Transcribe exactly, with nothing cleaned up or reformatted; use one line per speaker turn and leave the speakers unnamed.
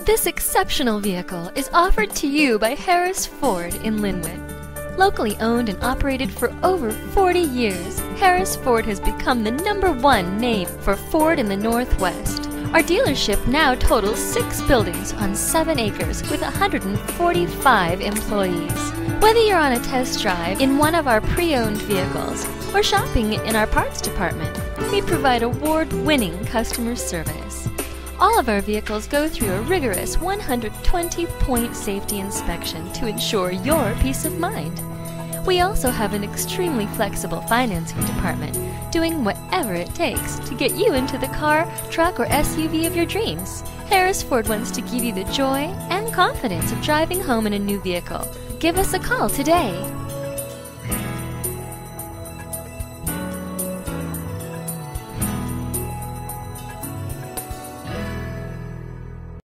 This exceptional vehicle is offered to you by Harris Ford in Linwood. Locally owned and operated for over forty years, Harris Ford has become the number one name for Ford in the Northwest. Our dealership now totals six buildings on seven acres with one hundred forty-five employees. Whether you're on a test drive in one of our pre-owned vehicles or shopping in our parts department, we provide award-winning customer service. All of our vehicles go through a rigorous one hundred twenty point safety inspection to ensure your peace of mind. We also have an extremely flexible financing department, doing whatever it takes to get you into the car, truck, or S U V of your dreams. Harris Ford wants to give you the joy and confidence of driving home in a new vehicle. Give us a call today.